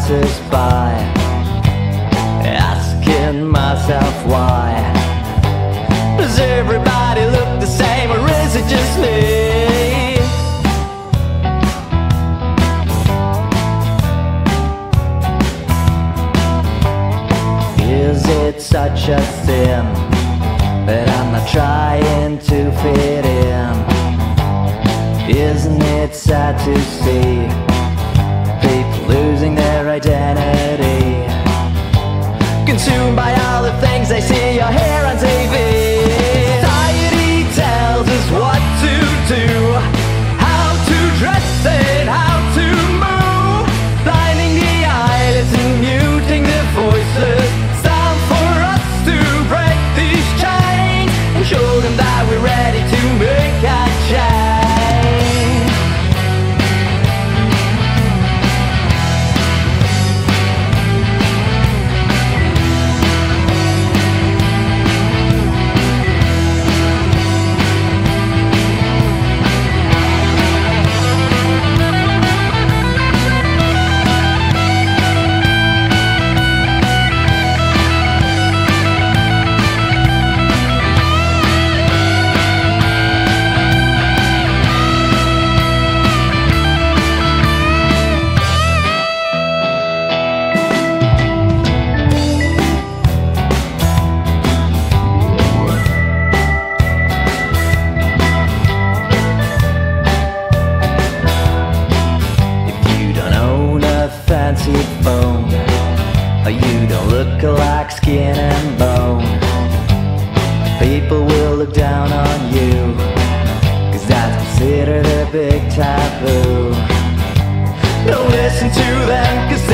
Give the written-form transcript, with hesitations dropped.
passers-by, asking myself why. Does everybody look the same, or is it just me? Is it such a sin that I'm not trying to fit in? Isn't it sad to see people losing their identity, consumed by all the things they see or hear on TV? Society tells us what to do, how to dress and how to move, blinding the eyelids and muting their voices. It's time for us to break these chains and show them that we're ready to make a change. Phone, or you don't look like skin and bone, people will look down on you, 'cause that's considered a big taboo. Don't listen to them, 'cause